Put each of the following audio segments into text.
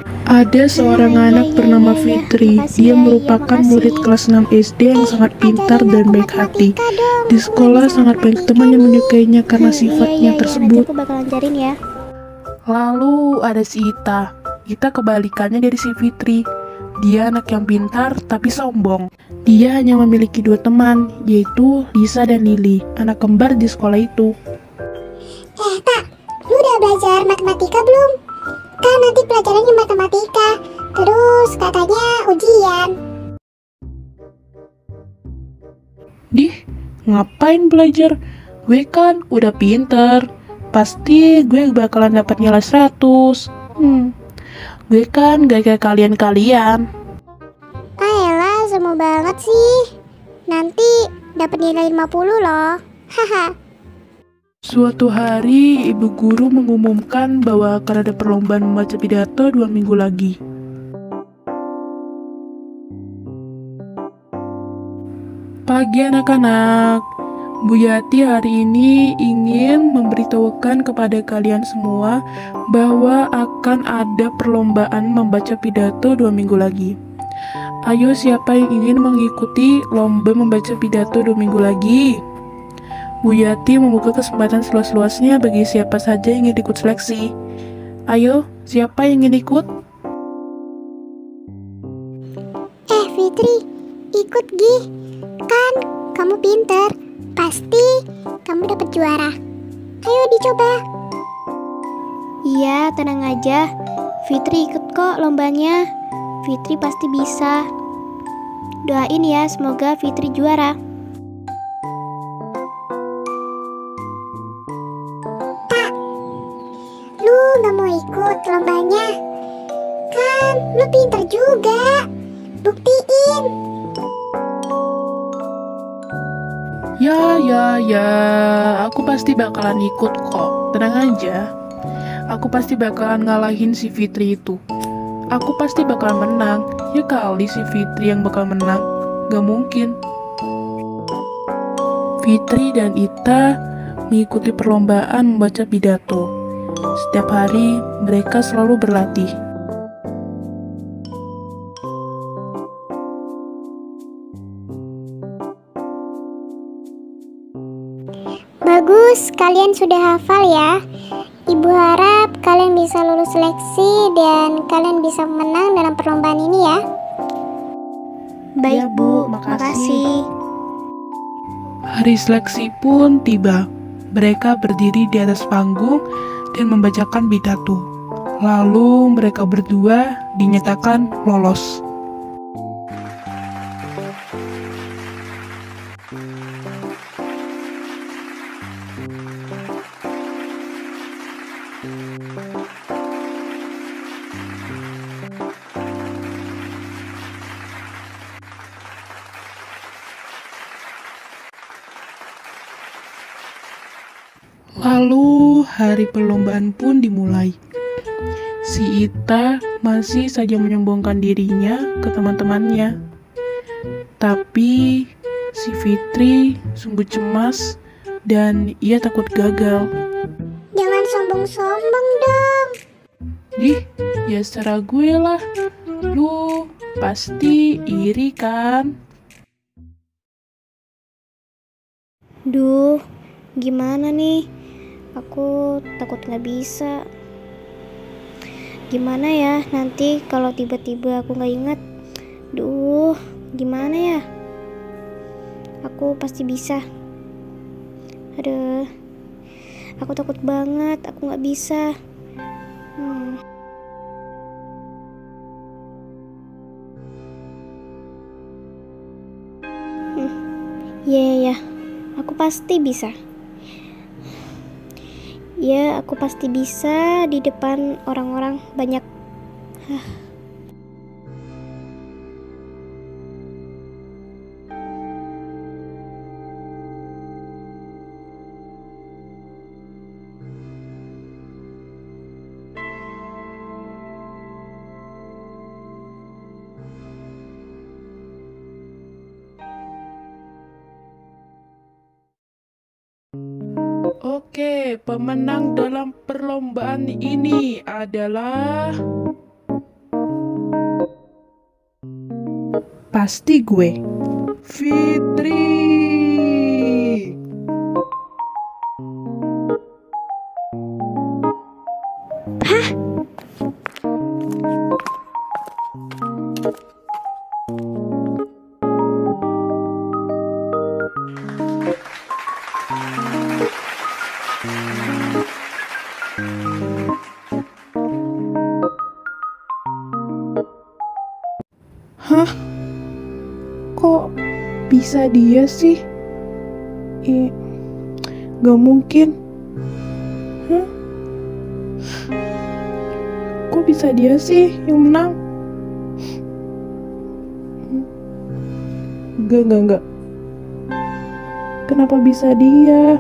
Ada seorang anak bernama Fitri. Dia merupakan murid makasih. kelas 6 SD yang sangat pintar dan baik hati. Matematika dong. Di sekolah Bisa sangat banyak teman yang menyukainya karena sifatnya Nanti tersebut. aku bakal ajarin ya. Lalu ada si Ita. Ita kebalikannya dari si Fitri. Dia anak yang pintar tapi sombong. Dia hanya memiliki dua teman, yaitu Lisa dan Lily, anak kembar di sekolah itu. Tak, lu udah belajar matematika belum? Kan nanti pelajarannya matematika, terus katanya ujian. Dih, ngapain belajar? Gue kan udah pinter. Pasti gue bakalan dapat nilai 100. Gue kan gak kayak kalian-kalian. Ayolah, semua banget sih. Nanti dapat nilai 50 loh. Haha. Suatu hari, ibu guru mengumumkan bahwa akan ada perlombaan membaca pidato 2 minggu lagi. Pagi anak-anak, Bu Yati hari ini ingin memberitahukan kepada kalian semua bahwa akan ada perlombaan membaca pidato 2 minggu lagi. Ayo, siapa yang ingin mengikuti lomba membaca pidato 2 minggu lagi? Bu Yati membuka kesempatan seluas-luasnya bagi siapa saja yang ingin ikut seleksi. Ayo, siapa yang ingin ikut? Fitri, ikut Gi. Kan kamu pinter, pasti kamu dapat juara. Ayo dicoba. Iya, tenang aja. Fitri ikut kok lombanya. Fitri pasti bisa. Doain ya, semoga Fitri juara. Lu gak mau ikut lombanya? Kan lu pinter juga. Buktiin. Ya, aku pasti bakalan ikut kok. Tenang aja. Aku pasti bakalan ngalahin si Fitri itu. Aku pasti bakalan menang. Ya kali si Fitri yang bakal menang. Gak mungkin. Fitri dan Ita mengikuti perlombaan membaca pidato. Setiap hari mereka selalu berlatih. Bagus, kalian sudah hafal ya. Ibu harap kalian bisa lulus seleksi dan kalian bisa menang dalam perlombaan ini ya. Baik, Ya, Bu. Bu, Makasih. Hari seleksi pun tiba. Mereka berdiri di atas panggung dan membacakan pidato. Lalu mereka berdua dinyatakan lolos. Lalu hari perlombaan pun dimulai. Si Ita masih saja menyombongkan dirinya ke teman-temannya. Tapi si Fitri sungguh cemas dan ia takut gagal. Jangan sombong-sombong dong. Dih, ya serah gue lah. Lu pasti iri kan? Duh, gimana nih? Aku takut gak bisa. Gimana ya nanti kalau tiba-tiba aku gak ingat? Duh, gimana ya? Aku pasti bisa. Aduh, aku takut banget. Aku gak bisa. Ya, aku pasti bisa. Ya, aku pasti bisa di depan orang-orang banyak. Oke, pemenang dalam perlombaan ini adalah Pasti gue. Fitri. Hah? Kok bisa dia sih? Gak mungkin. Hah? Kok bisa dia sih yang menang? Enggak. Kenapa bisa dia?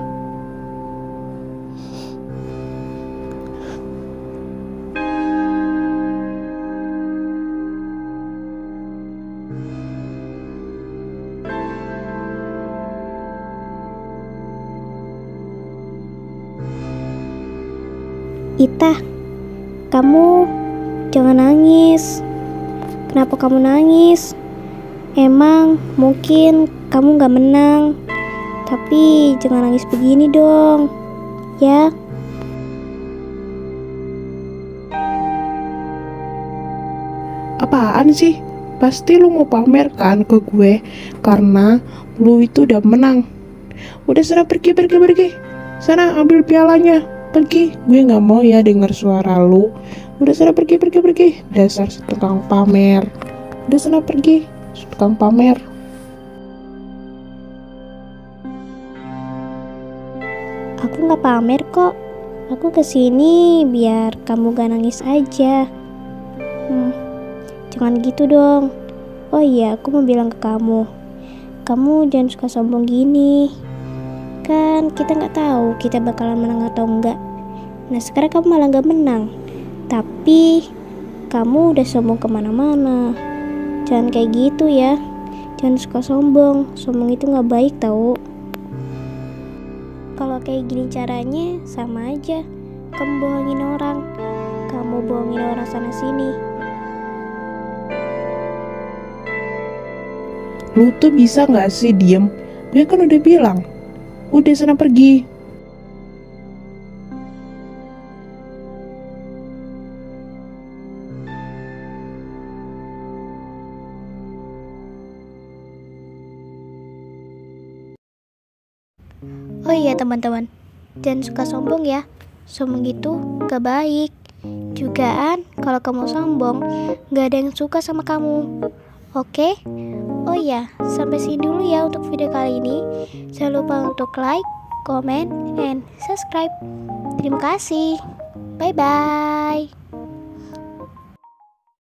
Ita, kamu jangan nangis. Kenapa kamu nangis? Emang mungkin kamu gak menang, tapi jangan nangis begini dong, ya. Apaan sih? Pasti lu mau pamer kan ke gue karena lu itu udah menang. Udah sana pergi. Sana ambil pialanya. Pergi, gue gak mau ya dengar suara lu. Udah sana pergi. Dasar tukang pamer. Udah sana pergi, tukang pamer. Aku gak pamer kok. Aku kesini biar kamu gak nangis aja. Jangan gitu dong. Oh iya, aku mau bilang ke kamu. Kamu jangan suka sombong gini. Kan kita nggak tahu kita bakalan menang atau enggak. Nah sekarang kamu malah nggak menang, tapi kamu udah sombong kemana-mana. Jangan kayak gitu ya. Jangan suka sombong. Sombong itu nggak baik tau. Kalau kayak gini caranya sama aja. Kamu bohongin orang. Kamu bohongin orang sana sini. Lu tuh bisa nggak sih diem? Gue kan udah bilang. Udah sana pergi. Oh iya teman-teman, jangan suka sombong ya. Sombong itu gak baik. Jugaan kalau kamu sombong, gak ada yang suka sama kamu. Oke? Oh iya, sampai sini dulu ya untuk video kali ini. Jangan lupa untuk like, comment, and subscribe. Terima kasih. Bye-bye.